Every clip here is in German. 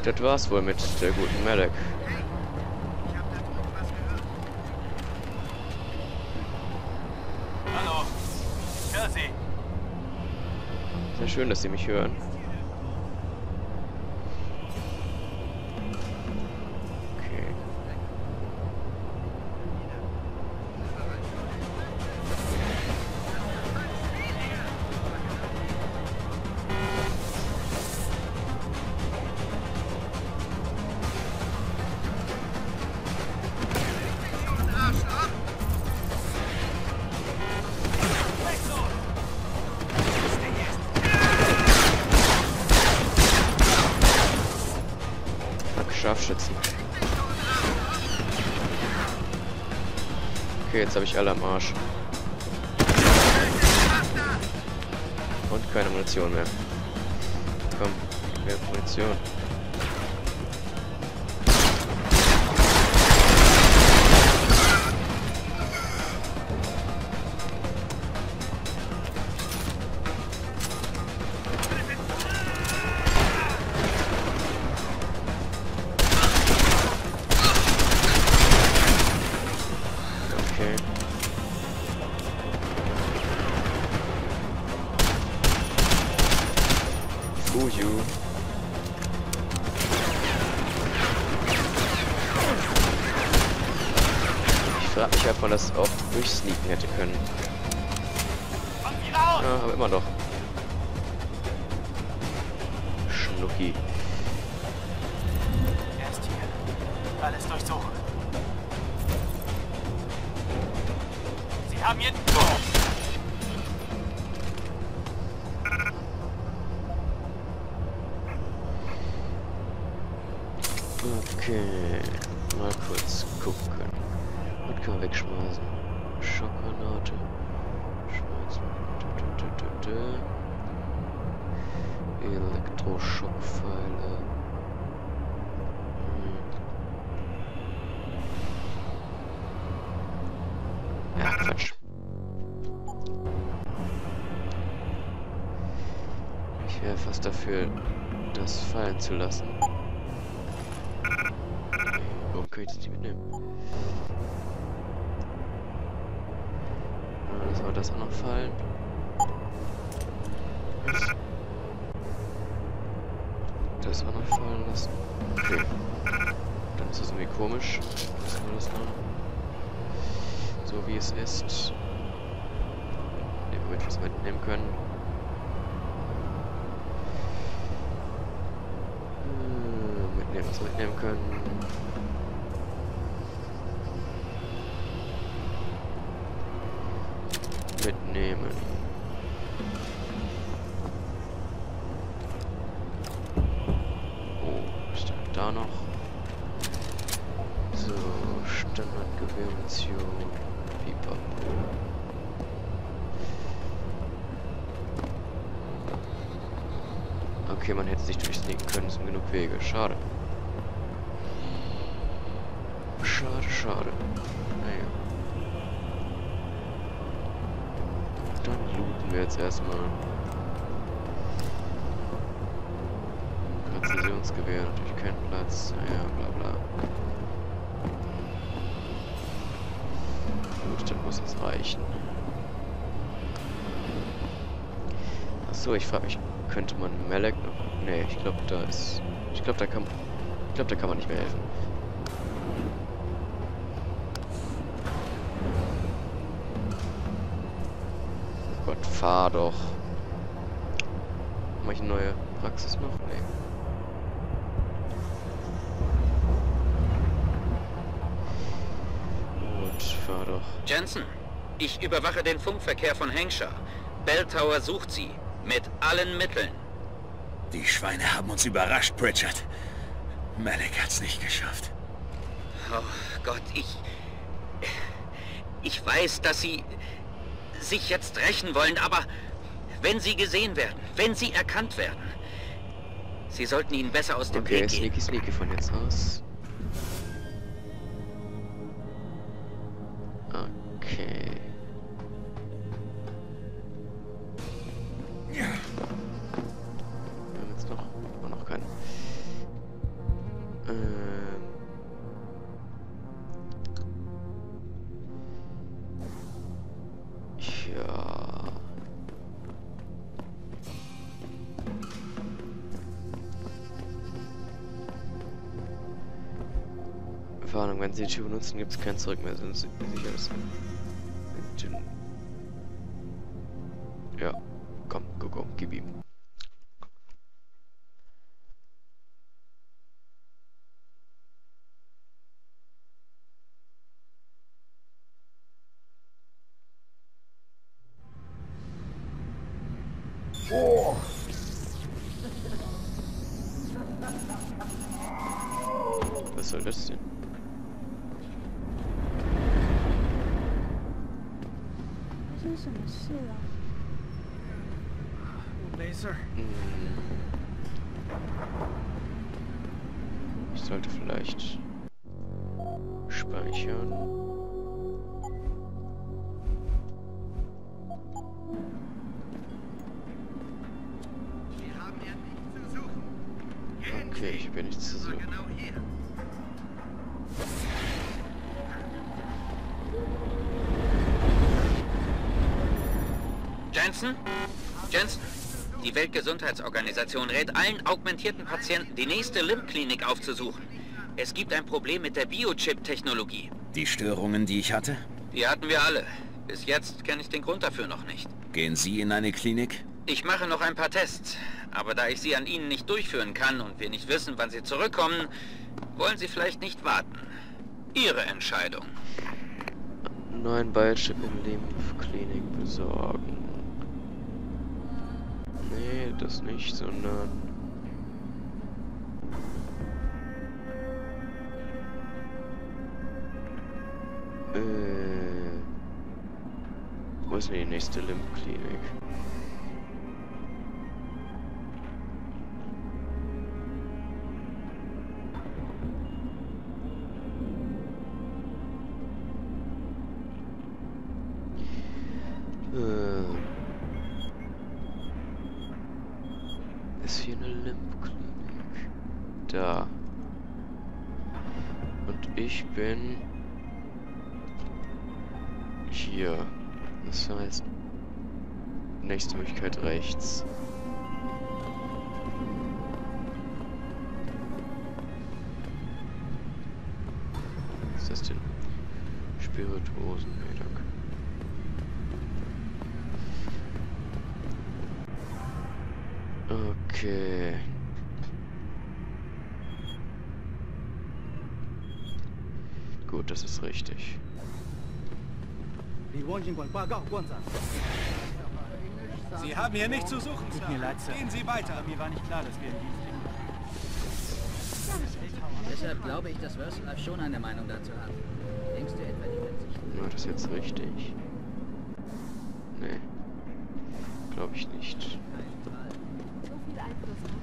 Das war's wohl mit der guten Malak. Hallo, hör Sie. Sehr schön, dass Sie mich hören. Okay. Scharfschützen. Okay, jetzt habe ich alle am Arsch. Und keine Munition mehr. Komm, mehr Munition. Fuju. Ich frage mich, ob man das auch durchsneaken hätte können. Ja, aber immer noch. Schnucki. Er ist hier. Alles durchsuchen. Sie haben ihn... Okay, mal kurz gucken. Was können wir wegschmeißen? Schockgranate. Schmeißen. Elektroschockpfeile. Ja, Quatsch. Ich wäre fast dafür, das fallen zu lassen. Warum kann ich das nicht mitnehmen? Soll das auch noch fallen? Das auch noch fallen lassen. Okay. Dann ist das irgendwie komisch. Lassen wir das noch. So wie es ist. Nehmen wir mit, was wir mitnehmen können. Mitnehmen, was wir mitnehmen können. Mitnehmen. Oh, ist da noch? So, Standardgewehrmunition. Pipapo. Okay, man hätte sich durchsneaken können, es sind genug Wege. Schade. Schade, schade. Naja. Dann looten wir jetzt erstmal. Präzisionsgewehr, natürlich kein Platz. Naja, bla bla. Gut, dann muss es reichen. Achso, ich frage mich, könnte man Malak noch... Nee, ich glaube, da ist... Ich glaube, da kann man nicht mehr helfen. Oh Gott, fahr doch. Mach ich eine neue Praxis noch? Nee. Gut, fahr doch. Jensen, ich überwache den Funkverkehr von Hampshire. Bell Tower sucht Sie. Mit allen Mitteln. Die Schweine haben uns überrascht, Pritchard. Malak hat's nicht geschafft. Oh Gott, ich weiß, dass Sie sich jetzt rächen wollen, aber wenn Sie gesehen werden, wenn Sie erkannt werden, Sie sollten ihnen besser aus dem Weg gehen. Okay, sneaky von jetzt aus. Okay. Wir haben jetzt noch keinen. Ja. Warnung, wenn Sie die Tür benutzen, gibt es kein Zurück mehr. Sind Sie sicher, dass ja, komm, go, gib ihm. Oh. Was soll das denn? Ich sollte vielleicht speichern. Okay, ich bin nicht zu suchen. Jensen? Jensen, die Weltgesundheitsorganisation rät allen augmentierten Patienten, die nächste Limb-Klinik aufzusuchen. Es gibt ein Problem mit der Biochip-Technologie. Die Störungen, die ich hatte? Die hatten wir alle. Bis jetzt kenne ich den Grund dafür noch nicht. Gehen Sie in eine Klinik? Ich mache noch ein paar Tests. Aber da ich sie an Ihnen nicht durchführen kann und wir nicht wissen, wann Sie zurückkommen, wollen Sie vielleicht nicht warten. Ihre Entscheidung. Neuen Biochip in Limb-Klinik besorgen. Nee, das nicht, sondern... Wo ist denn die nächste Limb-Klinik? Ist hier eine Limb-Klinik? Da. Und ich bin hier. Das heißt, nächste Möglichkeit rechts. Was ist das denn? Spirituosen. Nee, danke. Okay. Gut, das ist richtig. Sie haben hier nichts zu suchen, Sir. Mir leid, Sir. Gehen Sie weiter. Mir war nicht klar, dass wir in Dienst. Deshalb glaube ich, dass Versalife schon eine Meinung dazu hat. Denkst du etwa, die wird sich... War das jetzt richtig? Nee. Glaube ich nicht. So viel Einfluss hat.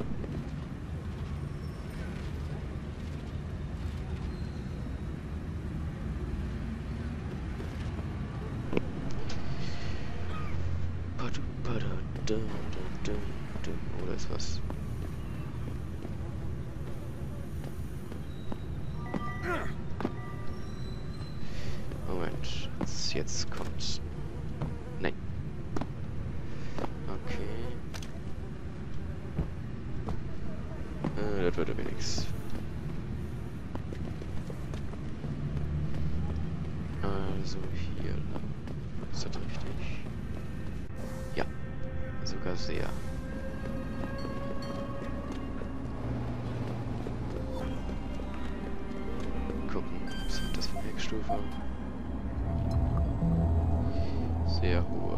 Oh, da ist was. Moment. Jetzt kommt's. Nein. Okay. Das wird aber nichts. Also hier lang. Ist das richtig? Ja. Sogar sehr. Gucken, was hat das für eine Heckstufe? Sehr hohe.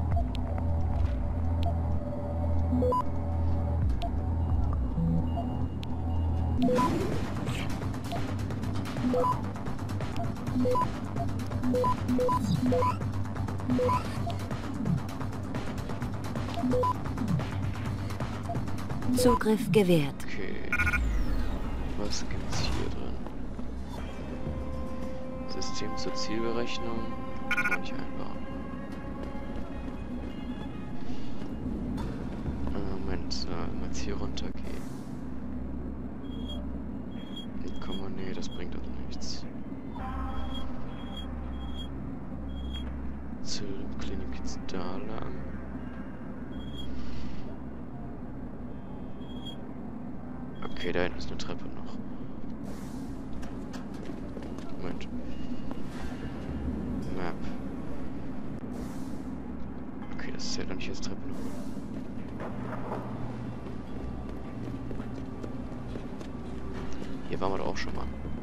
Zugriff gewährt. Okay. Was gibt's hier drin? System zur Zielberechnung. Kann ich einbauen. Moment, mal jetzt hier runter gehen. Nee, das bringt uns nichts. Zur Klinik geht's da lang. Okay, da hinten ist eine Treppe noch. Moment. Map. Okay, das zählt doch nicht als Treppe noch. Hier waren wir doch auch schon mal.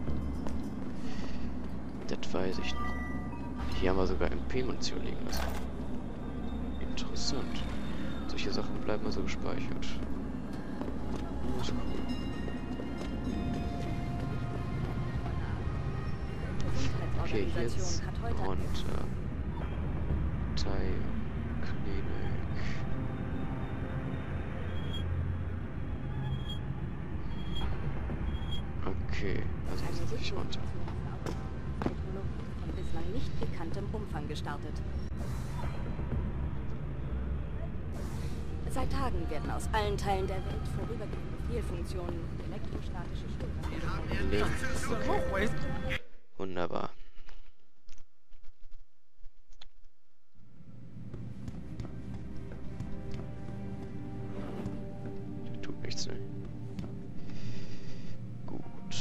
Das weiß ich noch. Hier haben wir sogar MP-Munition liegen lassen. Interessant. Solche Sachen bleiben also gespeichert. Das ist cool. Okay, jetzt runter. Teilklinik. Okay, also muss ich runter. Von bislang nicht bekanntem Umfang gestartet. Seit Tagen werden aus allen Teilen der Welt vorübergehende Fehlfunktionen, elektrostatische Störungen. Wunderbar. Tut nichts, ne? Gut.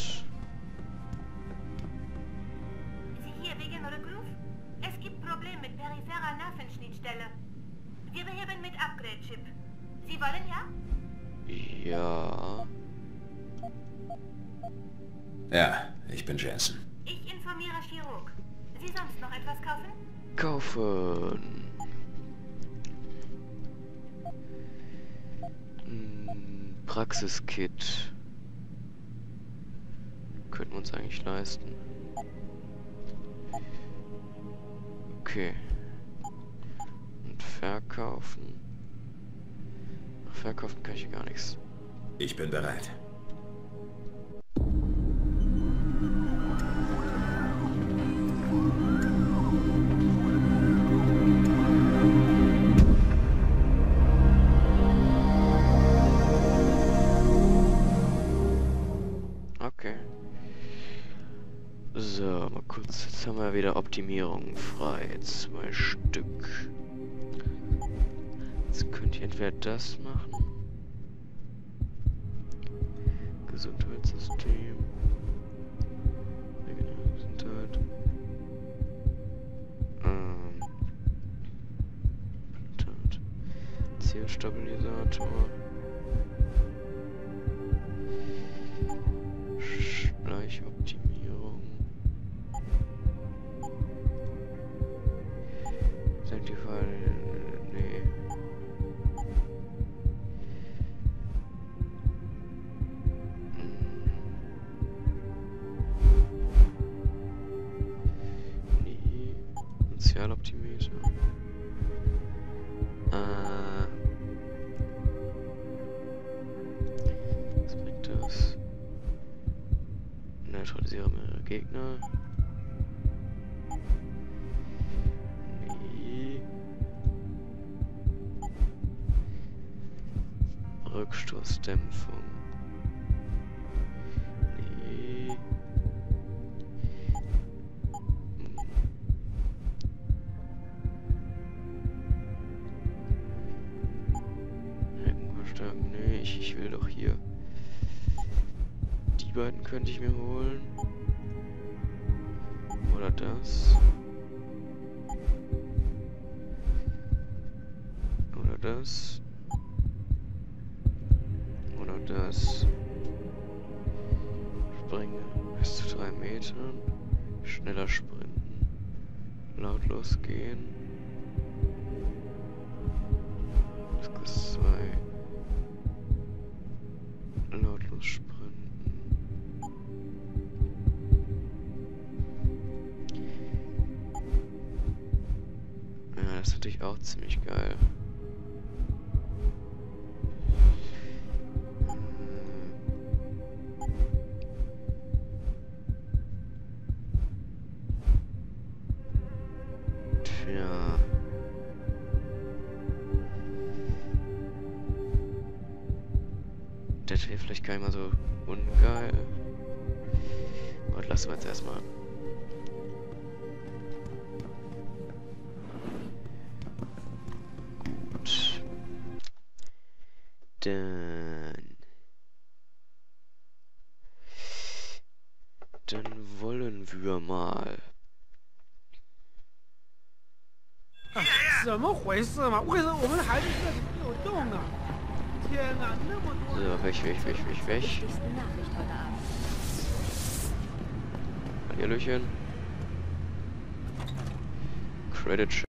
Sie hier wegen Rückruf? Es gibt Probleme mit peripherer Nervenschnittstelle. Wir beheben mit Upgrade-Chip. Sie wollen ja? Ja. Ja, ich bin Jensen. Ich informiere Chirurg. Sie sonst noch etwas kaufen? Kaufen. Praxiskit. Könnten wir uns eigentlich leisten. Okay. Und verkaufen. Verkaufen kann ich hier gar nichts. Ich bin bereit. Okay. So, mal kurz. Jetzt haben wir wieder Optimierungen frei. 2 Stück. Jetzt könnt ihr entweder das machen. Gesundheitssystem. Gesundheit. Implantat. Zielstabilisator. Schleichoptimierung. Sanctify. Nee. Nee. Sozialoptimeter. Was bringt das? Neutralisiere mehrere Gegner. Nee. Rückstoßdämpfung. Nee. Heckenverstärken. Nee, ich will doch hier. Die beiden könnte ich mir holen. Oder das. Oder das. Oder das. Springe bis zu 3 Metern. Schneller sprinten. Lautlos gehen. Das kostet 2. Lautlos sprinten. Ja, das ist natürlich auch ziemlich geil. Tja. Das wäre vielleicht gar nicht mal so ungeil. Und lassen wir jetzt erstmal. Gut. Dann wollen wir mal. 怎么回事嘛？为什么我们的孩子这里没有动啊？天哪，那么多人！ So, weg. Wichtigste Nachricht heute Abend. Hallöchen. Credit